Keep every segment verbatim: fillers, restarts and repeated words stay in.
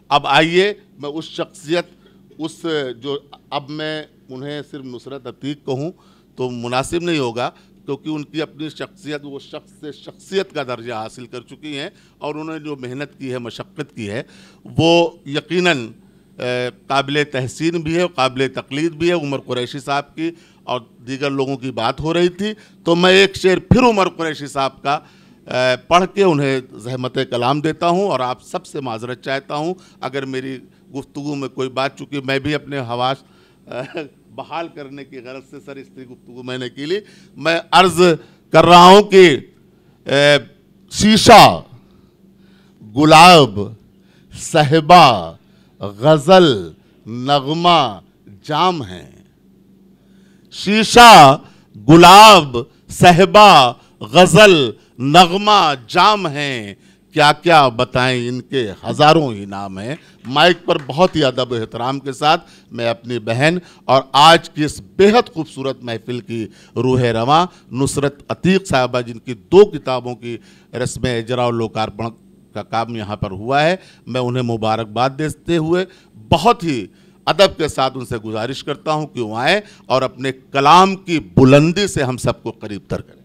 अब आइए मैं उस शख्सियत, उस जो, अब मैं उन्हें सिर्फ नुसरत अतीक कहूँ तो मुनासिब नहीं होगा, क्योंकि उनकी अपनी शख्सियत, वो शख्स से शख्सियत का दर्जा हासिल कर चुकी हैं और उन्होंने जो मेहनत की है, मशक्क़त की है, वो यकीनन काबिल तहसीन भी है, काबिल तकलीद भी है। उमर कुरैशी साहब की और दीगर लोगों की बात हो रही थी, तो मैं एक शेर फिर उमर कुरैशी साहब का पढ़ के उन्हें ज़हमत कलाम देता हूँ और आप सबसे माजरत चाहता हूँ अगर मेरी गुफ्तगू में कोई बात, चूँकि मैं भी अपने हवास बहाल करने की गरज से सर इस तरह गुफ्तगू मैंने की ली। मैं अर्ज़ कर रहा हूँ कि शीशा, गुलाब, सहबा, गज़ल, नगमा, जाम हैं। शीशा, गुलाब, सहबा, गज़ल, नगमा, जाम हैं, क्या क्या बताएं इनके हज़ारों ही नाम हैं। माइक पर बहुत ही अदब एहतराम के साथ मैं अपनी बहन और आज की इस बेहद खूबसूरत महफिल की रूह रवां नुसरत अतीक साहबा, जिनकी दो किताबों की रस्म इजरा और लोकार्पण का काम यहाँ पर हुआ है, मैं उन्हें मुबारकबाद देते हुए बहुत ही अदब के साथ उनसे गुजारिश करता हूँ कि वो आएँ और अपने कलाम की बुलंदी से हम सबको करीब तर करें।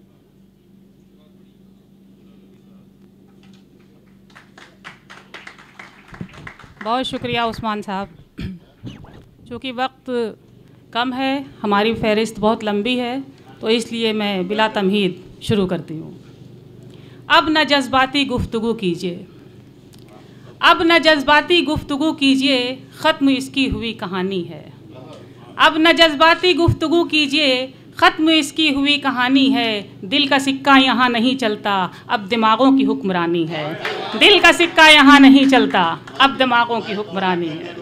बहुत शुक्रिया उस्मान साहब। चूँकि वक्त कम है, हमारी फहरिस्त बहुत लंबी है, तो इसलिए मैं बिला तमहीद शुरू करती हूँ। अब न जज्बाती गुफ्तगू कीजिए, अब न जज्बाती गुफ्तगू कीजिए, ख़त्म इसकी हुई कहानी है। अब न जज्बाती गुफ्तगू कीजिए, ख़त्म इसकी हुई कहानी है। दिल का सिक्का यहाँ नहीं चलता, अब दिमागों की हुक्मरानी है। दिल का सिक्का यहाँ नहीं चलता, अब दिमागों की हुक्मरानी है।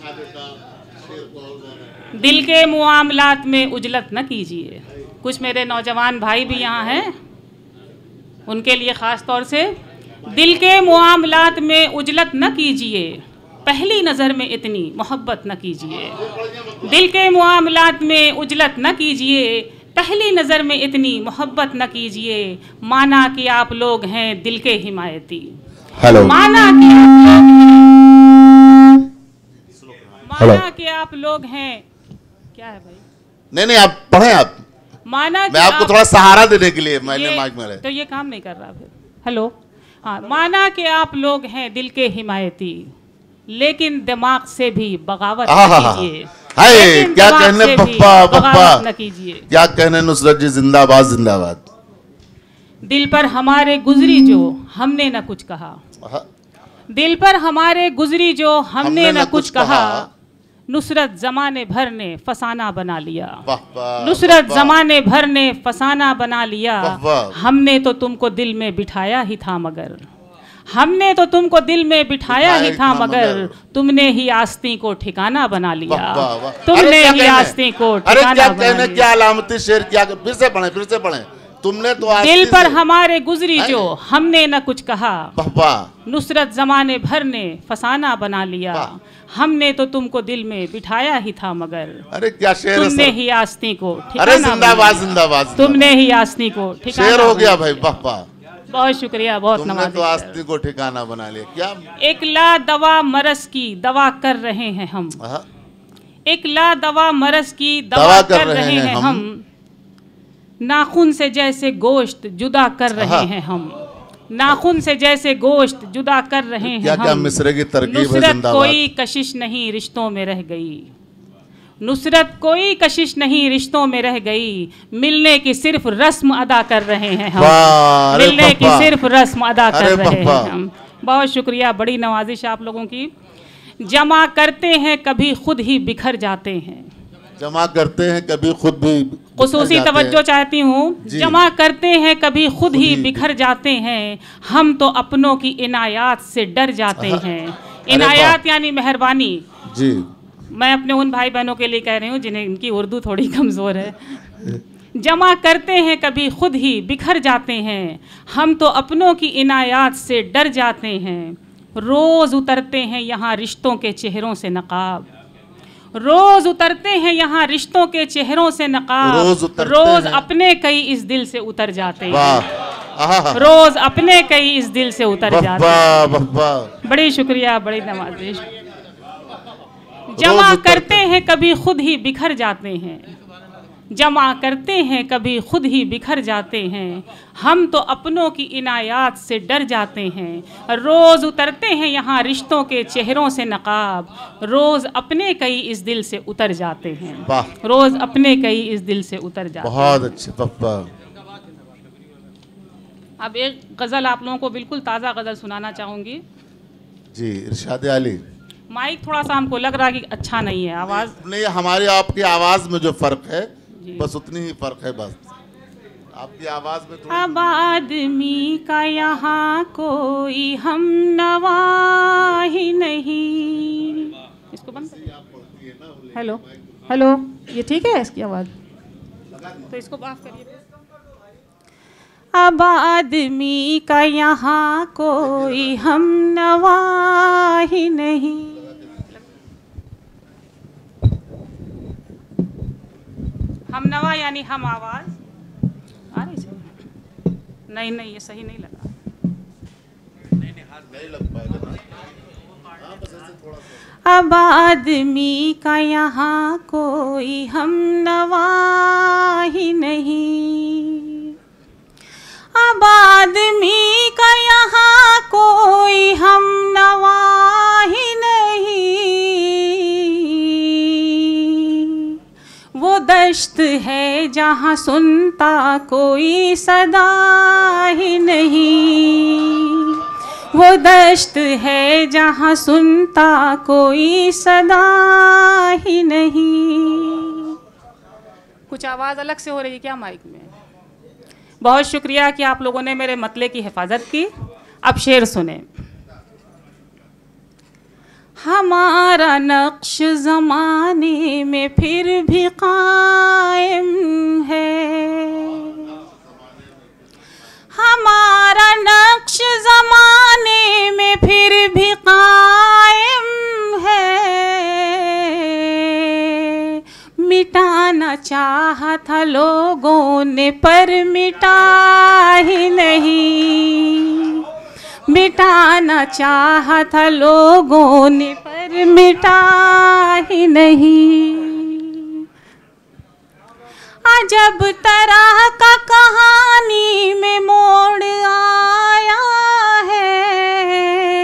दिल के मुआमलात में उजलत न कीजिए। कुछ मेरे नौजवान भाई भी यहाँ हैं, उनके लिए ख़ास तौर से, दिल के मुआमलात में उजलत न कीजिए, पहली नज़र में इतनी मोहब्बत न कीजिए। दिल के मुआमलात में उजलत न कीजिए, पहली नज़र में इतनी मोहब्बत न कीजिए। माना कि आप लोग हैं दिल के हिमायती, हेलो, माना कि माना कि आप लोग हैं, क्या है भाई? नहीं नहीं आप पढ़ें, आप माना मैं आपको थोड़ा सहारा देने के लिए मैंने माइक में, तो ये काम नहीं कर रहा फिर। हेलो, हाँ, माना कि आप लोग हैं दिल के हिमायती, लेकिन दिमाग से भी बगावत न कीजिए। हाय क्या कहने पप्पा पप्पा न कीजिए। क्या कहने नुसरत जी, जिंदाबाद जिंदाबाद। दिल पर हमारे गुजरी जो हमने न कुछ कहा, दिल पर हमारे गुजरी जो हमने, हमने न कुछ कहा, कहा। नुसरत जमाने भर ने फसाना बना लिया, नुसरत जमाने भर ने फसाना बना लिया। हमने तो तुमको दिल में बिठाया ही था मगर, हमने तो तुमको दिल में बिठाया ही था मगर, तुमने ही आस्तीं को ठिकाना बना लिया, तुमने ही आस्तीं को ठिकाना बना लिया। क्या अलामती शेर, क्या फिर से पढ़े फिर से पढ़े। तुमने तो दिल पर हमारे गुजरी जो हमने न कुछ कहा, नुसरत जमाने भर ने फसाना बना लिया। हमने तो तुमको दिल में बिठाया ही था मगर, अरे क्या शेर, तुमने ही आस्तीं को ठिकाना, अरे जिंदाबाद जिंदाबाद, तुमने ही आस्तीं को ठिकाना, शेर हो गया भाई, वाह वाह, बहुत शुक्रिया, बहुत नवाज़िश। तो आस्तीं को ठिकाना बना लिया। क्या एक ला दवा मरस की दवा कर रहे हैं हम, एक ला दवा मरस की दवा कर रहे हैं हम, नाखून से जैसे गोश्त जुदा कर रहे हैं हम, नाखून से जैसे गोश्त जुदा कर रहे हैं क्या हम। क्या मिसरे की तरकीब है, नुसरत कोई कशिश नहीं रिश्तों में रह गई, नुसरत कोई कशिश नहीं रिश्तों में रह गई, मिलने की सिर्फ रस्म अदा कर रहे हैं हम, मिलने की सिर्फ रस्म अदा कर रहे हैं हम। बहुत शुक्रिया, बड़ी नवाजिश आप लोगों की। जमा करते हैं कभी खुद ही बिखर जाते हैं, जमा करते हैं कभी खुद भी, खुसूसी तवज्जो चाहती हूँ। जमा करते हैं कभी खुद ही बिखर जाते हैं, हम तो अपनों की इनायात से डर जाते हैं। इनायात यानी मेहरबानी जी। मैं अपने उन भाई बहनों के लिए कह रही हूँ जिन्हें इनकी उर्दू थोड़ी कमज़ोर है। जमा करते हैं कभी खुद ही बिखर जाते हैं, हम तो अपनों की इनायात से डर जाते हैं। रोज़ उतरते हैं यहाँ रिश्तों के चेहरों से नकाब, रोज़ उतरते हैं यहाँ रिश्तों के चेहरों से नकाब, रोज़, रोज़ अपने कई इस दिल से उतर जाते हैं, आहा। रोज अपने कई इस दिल से उतर जाते हैं। वाह, वाह। बड़ी शुक्रिया, बड़ी नवाजिश। जमा करते हैं कभी खुद ही बिखर जाते हैं, जमा करते हैं कभी खुद ही बिखर जाते हैं, हम तो अपनों की इनायात से डर जाते हैं। रोज़ उतरते हैं यहाँ रिश्तों के चेहरों से नकाब, रोज़ अपने कई इस दिल से उतर जाते हैं। रोज़ अपने कई इस दिल से उतर जाते हैं। बहुत अच्छे पप्पा। अब एक गज़ल आप लोगों को बिल्कुल ताज़ा गज़ल सुनाना चाहूँगी। जी, इरशाद आली। माइक थोड़ा सा हमको लग रहा है कि अच्छा नहीं है, आवाज़ नहीं, हमारी आपकी आवाज़ में जो फ़र्क है बस उतनी ही फ़र्क है, बस आपकी आवाज़ में थोड़ा। अब आदमी का यहाँ कोई हम नवा ही नहीं। इसको बंद कर। हेलो हेलो, ये ठीक है इसकी आवाज़? तो इसको माफ़ करिए। अब आदमी का यहाँ कोई हम नवा ही नहीं, हम नवा यानी हम आवाज़ आ रही है? नहीं नहीं, ये सही नहीं लगा। नहीं नहीं, हाथ नहीं लग पाएगा। अब आदमी का यहाँ कोई हम नवा ही नहीं, अब आदमी का यहाँ कोई हम नवा ही नहीं, वो दश्त है जहाँ सुनता कोई सदा ही नहीं, वो दश्त है जहाँ सुनता कोई सदा ही नहीं। कुछ आवाज़ अलग से हो रही है क्या माइक में? बहुत शुक्रिया कि आप लोगों ने मेरे मतले की हिफाजत की। अब शेर सुने। हमारा नक्श ज़माने में फिर भी कायम है, हमारा नक्श ज़माने में फिर भी कायम है, मिटाना चाहा था लोगों ने पर मिटा ही नहीं, मिटाना चाहा था लोगों ने पर मिटा ही नहीं। अजब तरह का कहानी में मोड़ आया है,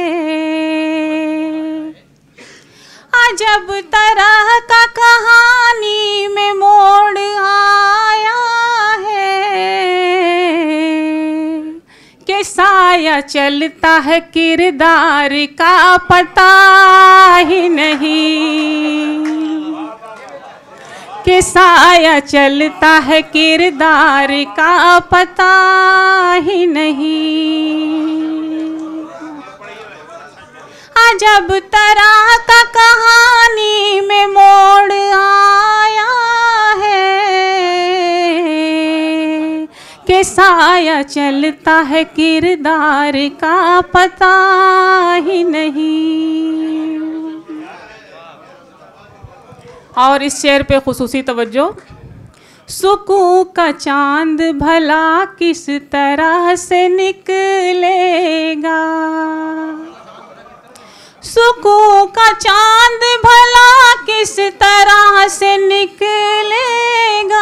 अजब तरह का कहानी में मोड़ आया है, कि साया चलता है किरदार का पता ही नहीं, कि साया चलता है किरदार का पता ही नहीं। अजब तरह का कहानी में मोड़ आया है, कि साया चलता है किरदार का पता ही नहीं। और इस शेर पे खुसूसी तवज्जो। सुकून का चांद भला किस तरह से निकलेगा, सुकून का चांद भला किस तरह से निकलेगा,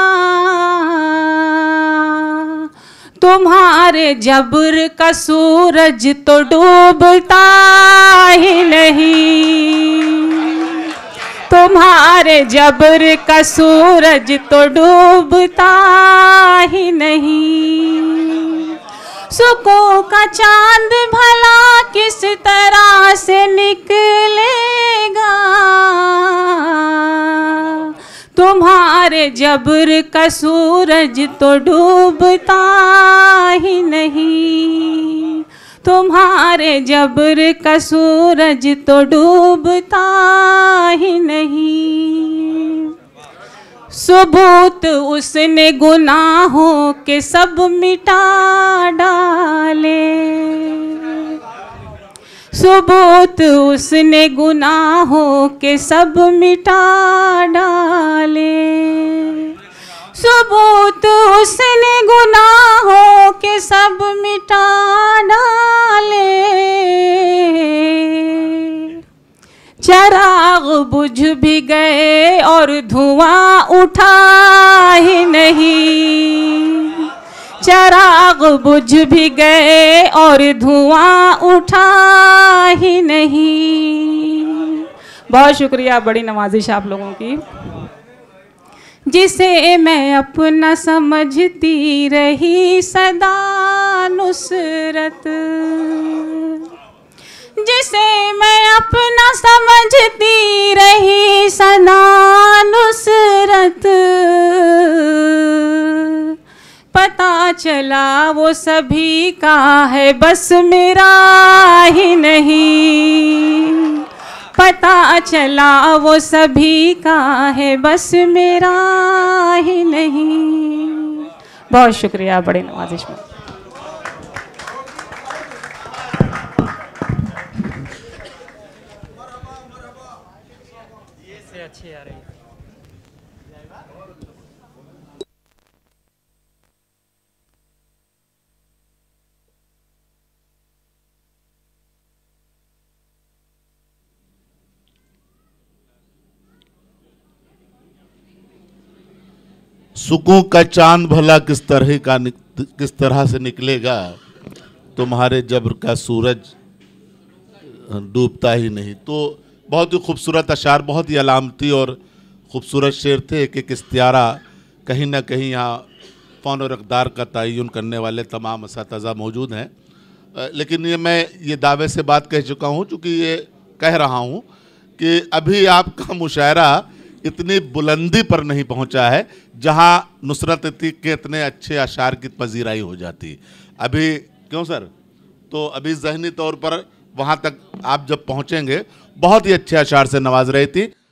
तुम्हारे जबर का सूरज तो डूबता ही नहीं, तुम्हारे जबर का सूरज तो डूबता ही नहीं। सुकून का चांद भला किस तरह से निकलेगा, तुम्हारे जबर का सूरज तो डूबता ही नहीं, तुम्हारे जबर का सूरज तो डूबता ही नहीं। सबूत उसने गुनाहों के सब मिटा डाले, सबूत उसने गुनाहों के सब मिटा डाले, सबूत उसने गुनाहों के सब मिटा डाले, चिराग बुझ भी गए और धुआं उठा ही नहीं, चिराग बुझ भी गए और धुआं उठा ही नहीं। बहुत शुक्रिया, बड़ी नवाजिश आप लोगों की। जिसे मैं अपना समझती रही सदा नुसरत, जिसे मैं अपना समझती रही सदा नुसरत, पता चला वो सभी का है बस मेरा ही नहीं, पता चला वो सभी का है बस मेरा ही नहीं। बहुत शुक्रिया, बड़े नवाजिश में। ये से अच्छी आ रही है। सुकून का चांद भला किस तरह का किस तरह से निकलेगा, तुम्हारे जब्र का सूरज डूबता ही नहीं। तो बहुत ही खूबसूरत अशार, बहुत ही अलामती और ख़ूबसूरत शेर थे। एक एक इस्तियारा कहीं ना कहीं यहाँ फ़न और इक़दार का तयन करने वाले तमाम असातिज़ा मौजूद हैं। लेकिन ये मैं ये दावे से बात कह चुका हूँ, चूँकि ये कह रहा हूँ कि अभी आपका मुशायरा इतनी बुलंदी पर नहीं पहुंचा है जहां नुसरत अतीक के इतने अच्छे अशार की पजीराई हो जाती। अभी क्यों सर? तो अभी ज़हनी तौर पर वहां तक आप जब पहुंचेंगे, बहुत ही अच्छे अशार से नवाज रही थी।